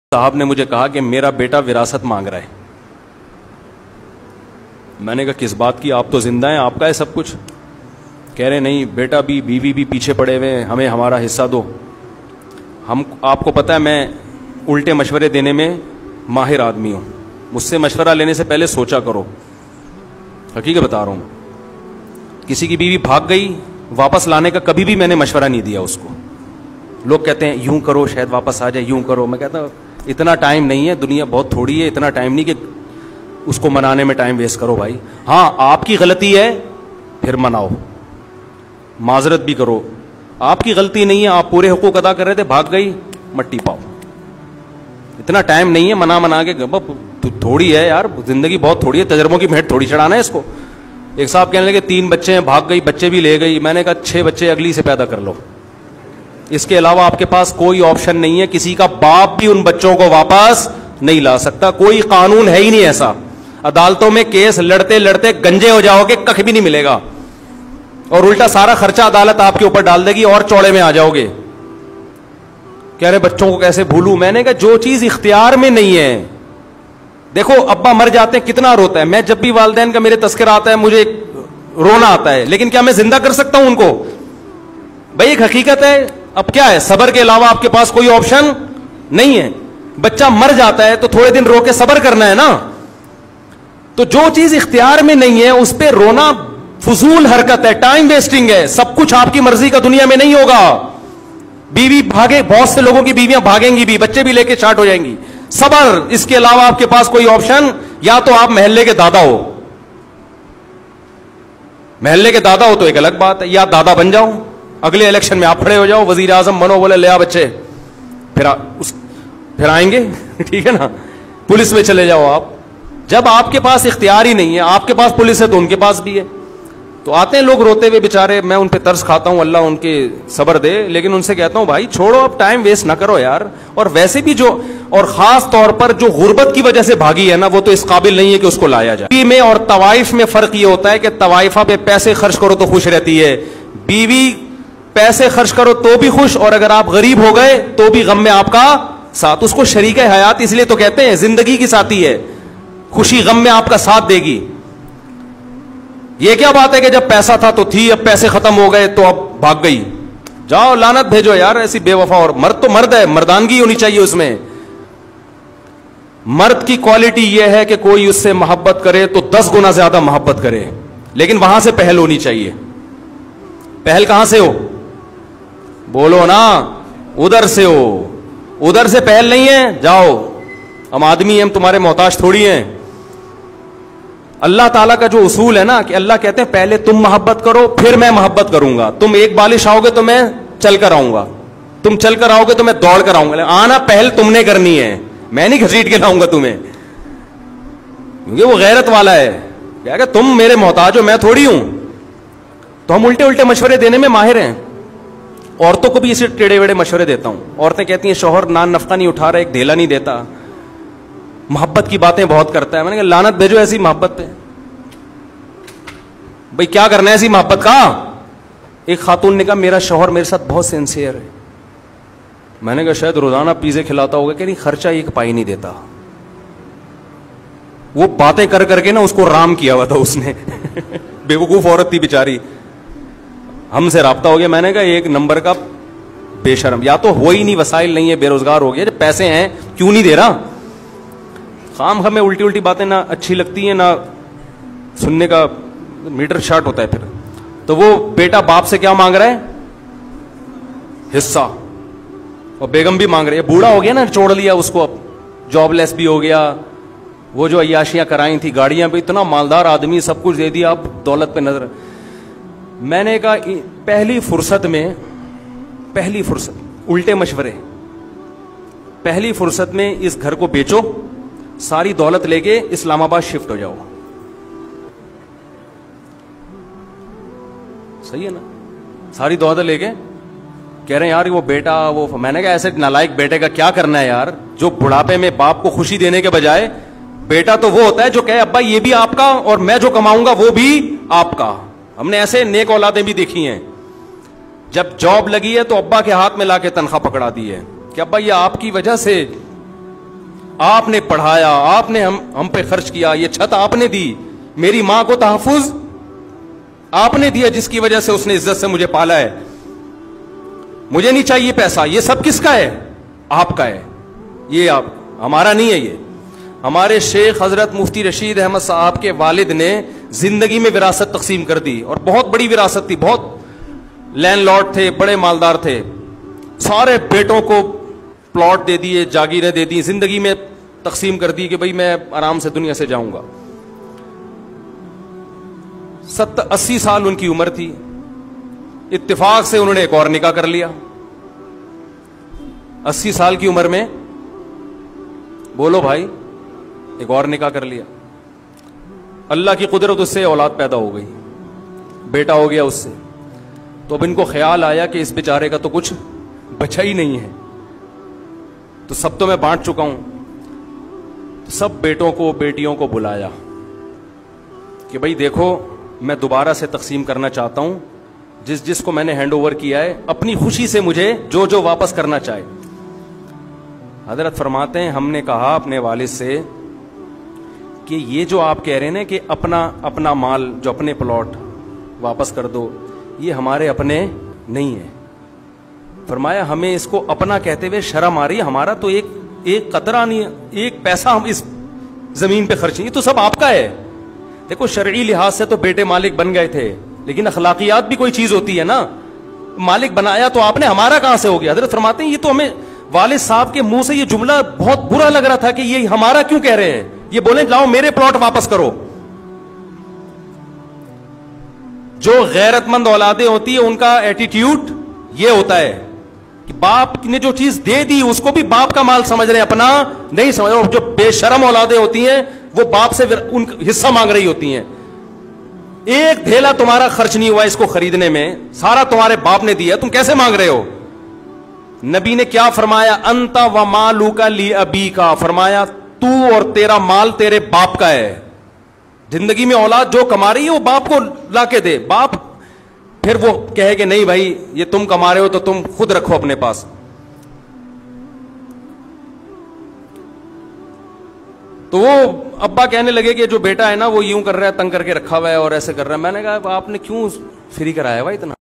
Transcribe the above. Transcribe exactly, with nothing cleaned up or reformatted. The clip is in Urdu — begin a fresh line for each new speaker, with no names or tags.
صاحب نے مجھے کہا کہ میرا بیٹا وراثت مانگ رہا ہے. میں نے کہا کس بات کی, آپ تو زندہ ہیں, آپ کا ہے سب کچھ. کہہ رہے نہیں بیٹا بھی بیوی بھی پیچھے پڑے ہوئے ہیں, ہمیں ہمارا حصہ دو. ہم آپ کو پتہ ہے میں الٹے مشورے دینے میں ماہر آدمی ہوں. مجھ سے مشورہ لینے سے پہلے سوچا کرو, حقیقت بتا رہا ہوں. کسی کی بیوی بھاگ گئی, واپس لانے کا کبھی بھی میں نے مشورہ نہیں دیا اس کو. لوگ کہتے ہیں یوں کرو شاید واپس آ جائے, یوں کرو. میں کہتا ہوں اتنا ٹائم نہیں ہے, دنیا بہت تھوڑی ہے, اتنا ٹائم نہیں کہ اس کو منانے میں ٹائم ویسٹ کرو بھائی. ہاں آپ کی غلطی ہے پھر مناؤ, معذرت بھی کرو. آپ کی غلطی نہیں ہے, آپ پورے حقوق ادا کر رہے تھے, بھاگ گئی, مٹی پاؤ. اتنا ٹائم نہیں ہے منا منا کے, تھوڑی ہے یار زندگی, بہت تھوڑی ہے, تجربوں کی بھیٹ تھوڑی چڑھانا ہے اس کو. ایک صاحب کہنے لگے تین بچے ہیں, بھاگ گئی, بچے بھی لے گئی. میں نے کہا چھ بچے اگلی سے پیدا کر لو, اس کے علاوہ آپ کے پاس کوئی آپشن نہیں ہے. کسی کا باپ بھی ان بچوں کو واپس نہیں لا سکتا, کوئی قانون ہے ہی نہیں ایسا. عدالتوں میں کیس لڑتے لڑتے گنجے ہو جاؤ گے, کخ بھی نہیں ملے گا, اور الٹا سارا خرچہ عدالت آپ کے اوپر ڈال دے گی اور چوڑے میں آ جاؤ گے. کہہ رہے بچوں کو کیسے بھولوں. میں نے کہا جو چیز اختیار میں نہیں ہے, دیکھو ابا مر جاتے ہیں کتنا روتا ہے. میں جب بھی والدین کا میرے تذکرہ آتا ہے مجھے رونا آتا ہے, لیکن کیا میں زندہ کر سکتا ہوں ان کو؟ بھائی ایک حقیقت ہے. اب کیا ہے, صبر کے علاوہ آپ کے پاس کوئی آپشن نہیں ہے. بچہ مر جاتا ہے تو تھوڑے دن رو کے صبر کرنا ہے نا. تو جو چیز اختیار میں نہیں ہے اس پہ رونا فضول حرکت ہے, ٹائم ویسٹنگ ہے. سب کچھ آپ کی مرضی کا دنیا میں نہیں ہوگا. بیوی بھاگے, بہت سے لوگوں کی بیویاں بھاگیں گی بھی, بچے بھی لے کے اسٹارٹ ہو جائیں گی. صبر, اس کے علاوہ آپ کے پاس کوئی آپشن, یا تو آپ محلے کے دادا ہو, محلے کے دادا ہو تو ایک الگ بات ہے, یا دادا بن جاؤ, اگلے الیکشن میں آپ کھڑے ہو جاؤ, وزیر اعظم بنو, بولے لے آ بچے, پھر اس پھر آئیں گے ٹھیک ہے نا. پولیس میں چلے جاؤ آپ. جب آپ کے پاس اختیار ہی نہیں ہے, آپ کے پاس پولیس ہے تو ان کے پاس بھی ہے. تو آتے ہیں لوگ روتے ہوئے بےچارے, میں ان پہ ترس کھاتا ہوں, اللہ ان کے صبر دے, لیکن ان سے کہتا ہوں بھائی چھوڑو, اب ٹائم ویسٹ نہ کرو یار. اور ویسے بھی جو, اور خاص طور پر جو غربت کی وجہ سے بھاگی ہے نا, وہ تو اس قابل نہیں ہے کہ اس کو لایا جائے. بیوی میں اور طوائف میں فرق یہ ہوتا ہے کہ طوائفہ پہ پیسے خرچ کرو تو خوش رہتی ہے, بیوی پیسے خرچ کرو تو بھی خوش, اور اگر آپ غریب ہو گئے تو بھی غم میں آپ کا ساتھ. اس کو شریک حیات اس لیے تو کہتے ہیں, زندگی کی ساتھی ہے, خوشی غم میں آپ کا ساتھ دے گی. یہ کیا بات ہے کہ جب پیسہ تھا تو تھی, اب پیسے ختم ہو گئے تو اب بھاگ گئی. جاؤ لعنت بھیجو یار ایسی بے وفا. اور مرد تو مرد ہے, مردانگی ہونی چاہیے اس میں. مرد کی کوالٹی یہ ہے کہ کوئی اس سے محبت کرے تو دس گنا زیادہ محبت کرے, لیکن وہاں سے پہل ہونی چاہیے. پہل کہاں سے ہو؟ بولو نا, ادھر سے ہو. ادھر سے پہل نہیں ہے, جاؤ, ہم آدمی ہیں, ہم تمہارے محتاج تھوڑی ہیں. اللہ تعالیٰ کا جو اصول ہے نا کہ اللہ کہتے ہیں پہلے تم محبت کرو پھر میں محبت کروں گا. تم ایک بالش آؤ گے تو میں چل کر آؤں گا, تم چل کر آؤ گے تو میں دوڑ کر آؤں گا. آنا پہل تم نے کرنی ہے, میں نہیں گھسیٹ کے لاؤں گا تمہیں, کیونکہ وہ غیرت والا ہے. کیا کہ تم میرے محتاج ہو, میں تھوڑی ہوں. تو ہم الٹے الٹے مشورے دینے میں ماہر ہیں. عورتوں کو بھی اسے ٹیڑے ویڑے مشورے دیتا ہوں. عورتیں کہتی ہیں شوہر نان نفقہ نہیں اٹھا رہا, ایک ڈھیلا نہیں دیتا, محبت کی باتیں بہت کرتا ہے. میں نے کہا لعنت بھیجو ایسی محبت پہ. بھائی کیا کرنا ہے ایسی محبت کا؟ ایک خاتون نے کہا میرا شوہر میرے ساتھ بہت سینسیئر ہے. میں نے کہا شاید روزانہ پیزے کھلاتا ہوگا, کہ نہیں خرچہ ایک پائی نہیں دیتا. وہ باتیں کر کر کے نا اس کو رام کیا ہوا تھا اس نے بے وقوف عورت تھی بیچاری. ہم سے رابطہ ہو گیا. میں نے کہا ایک نمبر کا بے شرم, یا تو ہو ہی نہیں, وسائل نہیں ہے, بے روزگار ہو گیا, جب پیسے ہیں کیوں نہیں دے رہا. خام ہمیں الٹی الٹی باتیں نہ اچھی لگتی ہیں, نہ سننے کا میٹر شارٹ ہوتا ہے پھر. تو وہ بیٹا باپ سے کیا مانگ رہا ہے؟ حصہ. اور بیگم بھی مانگ رہی ہے. بوڑھا ہو گیا نا, چھوڑ لیا اس کو, اب جاب لیس بھی ہو گیا. وہ جو عیاشیاں کرائیں تھی, گاڑیاں بھی, اتنا مالدار آدمی, سب کچھ دے دیا, اب دولت پہ نظر. میں نے کہا پہلی فرصت میں, پہلی فرصت الٹے مشورے, پہلی فرصت میں اس گھر کو بیچو, ساری دولت لے کے اسلام آباد شفٹ ہو جاؤ. صحیح ہے نا, ساری دولت لے کے. کہہ رہے ہیں یار وہ بیٹا, وہ, میں نے کہا ایسے نالائق بیٹے کا کیا کرنا ہے یار, جو بڑھاپے میں باپ کو خوشی دینے کے بجائے, بیٹا تو وہ ہوتا ہے جو کہے ابا یہ بھی آپ کا اور میں جو کماؤں گا وہ بھی آپ کا. ہم نے ایسے نیک اولادیں بھی دیکھی ہیں, جب جاب لگی ہے تو ابا کے ہاتھ میں لا کے تنخواہ پکڑا دی ہے کہ ابا یہ آپ کی وجہ سے آپ نے پڑھایا, آپ نے ہم ہم پہ خرچ کیا, یہ چھت آپ نے دی, میری ماں کو تحفظ آپ نے دیا جس کی وجہ سے اس نے عزت سے مجھے پالا ہے. مجھے نہیں چاہیے پیسہ, یہ سب کس کا ہے؟ آپ کا ہے, یہ آپ, ہمارا نہیں ہے. یہ ہمارے شیخ حضرت مفتی رشید احمد صاحب کے والد نے زندگی میں وراثت تقسیم کر دی, اور بہت بڑی وراثت تھی, بہت لینڈ لارڈ تھے, بڑے مالدار تھے, سارے بیٹوں کو پلاٹ دے دیے, جاگیریں دے دی, زندگی میں تقسیم کر دی کہ بھئی میں آرام سے دنیا سے جاؤں گا. ست اسی سال ان کی عمر تھی, اتفاق سے انہوں نے ایک اور نکاح کر لیا. اسی سال کی عمر میں, بولو بھائی, ایک اور نکاح کر لیا. اللہ کی قدرت, اس سے اولاد پیدا ہو گئی, بیٹا ہو گیا اس سے. تو اب ان کو خیال آیا کہ اس بیچارے کا تو کچھ بچا ہی نہیں ہے, تو سب تو میں بانٹ چکا ہوں. تو سب بیٹوں کو بیٹیوں کو بلایا کہ بھئی دیکھو, میں دوبارہ سے تقسیم کرنا چاہتا ہوں, جس جس کو میں نے ہینڈ اوور کیا ہے اپنی خوشی سے مجھے جو جو واپس کرنا چاہے. حضرت فرماتے ہیں ہم نے کہا اپنے والد سے کہ یہ جو آپ کہہ رہے ہیں نا کہ اپنا اپنا مال, جو اپنے پلاٹ واپس کر دو, یہ ہمارے اپنے نہیں ہے. فرمایا ہمیں اس کو اپنا کہتے ہوئے شرم آ رہی ہے, ہمارا تو ایک ایک قطرہ نہیں ہے, ایک پیسہ ہم اس زمین پہ خرچ نہیں, یہ تو سب آپ کا ہے. دیکھو شرعی لحاظ سے تو بیٹے مالک بن گئے تھے, لیکن اخلاقیات بھی کوئی چیز ہوتی ہے نا. مالک بنایا تو آپ نے, ہمارا کہاں سے ہو گیا؟ حضرت فرماتے ہیں یہ تو ہمیں والد صاحب کے منہ سے یہ جملہ بہت برا لگ رہا تھا کہ یہ ہمارا کیوں کہہ رہے ہیں, یہ بولیں لاؤ میرے پلاٹ واپس کرو. جو غیرت مند اولادیں ہوتی ہیں ان کا ایٹیٹیوڈ یہ ہوتا ہے کہ باپ نے جو چیز دے دی اس کو بھی باپ کا مال سمجھ رہے ہیں, اپنا نہیں سمجھ رہے. جو بے شرم اولادیں ہوتی ہیں وہ باپ سے ان حصہ مانگ رہی ہوتی ہیں. ایک دھیلا تمہارا خرچ نہیں ہوا اس کو خریدنے میں, سارا تمہارے باپ نے دیا, تم کیسے مانگ رہے ہو؟ نبی نے کیا فرمایا؟ انت و مالک لی ابی کا, فرمایا تو اور تیرا مال تیرے باپ کا ہے. زندگی میں اولاد جو کما رہی ہے وہ باپ کو لا کے دے. باپ پھر وہ کہے کہ نہیں بھائی یہ تم کما رہے ہو تو تم خود رکھو اپنے پاس. تو وہ ابا کہنے لگے کہ جو بیٹا ہے نا وہ یوں کر رہا ہے, تنگ کر کے رکھا ہوا ہے اور ایسے کر رہا ہے. میں نے کہا آپ نے کیوں فری کرایا ہوا اتنا؟